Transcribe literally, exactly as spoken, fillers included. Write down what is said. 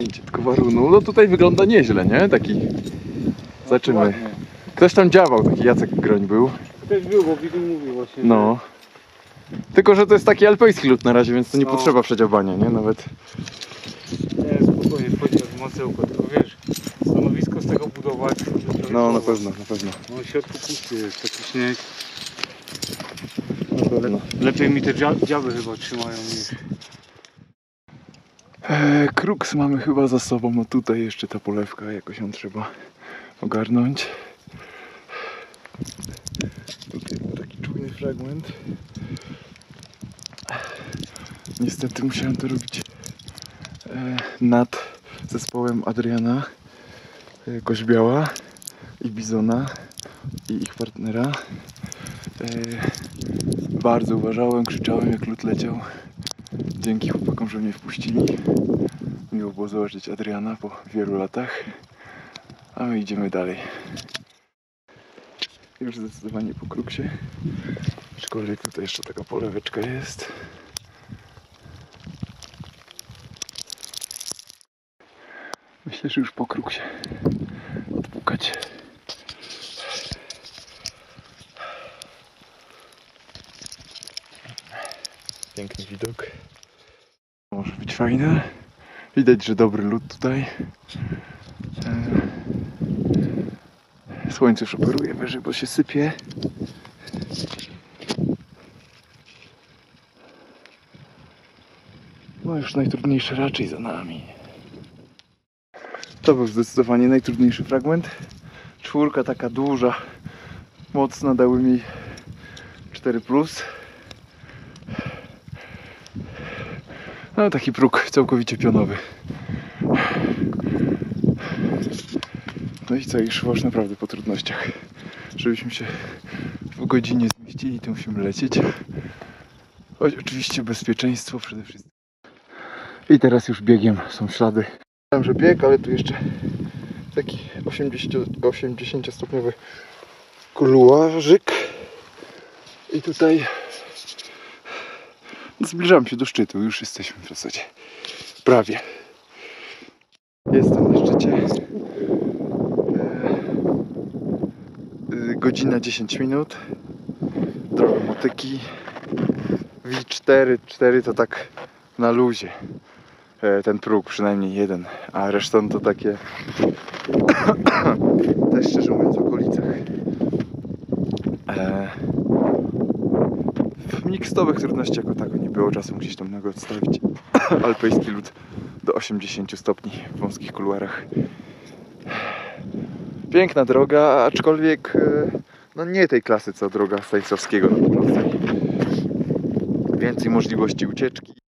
zdjęcie tylko warunu. No tutaj wygląda nieźle, nie? Taki... Zobaczymy. Ktoś tam działał, taki Jacek Groń był. Ktoś był, bo Bidu mówił właśnie. No. Tylko, że to jest taki alpejski lód na razie, więc to nie No. potrzeba przedziałbania, nie? Nawet... Nie, spokojnie, wchodzi w masełko, tylko wiesz, stanowisko z tego budować. No, na pewno, na pewno. No w środku pusty jest taki śnieg. Na pewno. Lepiej mi te dzia- dziaby chyba trzymają niż... Eee, Kruks mamy chyba za sobą, no tutaj jeszcze ta polewka, jakoś ją trzeba ogarnąć. Tutaj był taki czujny fragment. Niestety musiałem to robić e, nad zespołem Adriana e, Koźbiała i Bizona i ich partnera. E, bardzo uważałem, krzyczałem jak lód leciał. Dzięki chłopakom, że mnie wpuścili. Miło było zobaczyć Adriana po wielu latach. A my idziemy dalej. Już zdecydowanie po Kruksie. Aczkolwiek tutaj jeszcze taka poleweczka jest. Myślę, że już po Kruksie odpukać. Piękny widok. Może być fajne. Widać, że dobry lód tutaj. Słońce już operuje wyżej, bo się sypie. No już najtrudniejsze raczej za nami. To był zdecydowanie najtrudniejszy fragment. Czwórka taka duża, mocna, dały mi cztery plus. No taki próg całkowicie pionowy. No i co, i szło już naprawdę po trudnościach. Żebyśmy się w godzinie zmieścili, to musimy lecieć. Choć oczywiście bezpieczeństwo przede wszystkim. I teraz już biegiem są ślady. Myślałem, że bieg, ale tu jeszcze taki osiemdziesięciostopniowy kuluarzyk. I tutaj zbliżam się do szczytu, już jesteśmy w zasadzie prawie. Jestem na szczycie. Godzina dziesięć minut. Droga motyki. V cztery, cztery to tak na luzie. Ten próg przynajmniej jeden, a resztą to takie też szczerze mówiąc w okolicach. W mikstowych trudności jako tako nie było, czasem gdzieś tam mogę odstawić alpejski lód do osiemdziesięciu stopni w wąskich kuluarach. Piękna droga, aczkolwiek no nie tej klasy co droga Stanisławskiego na północy. Więcej możliwości ucieczki.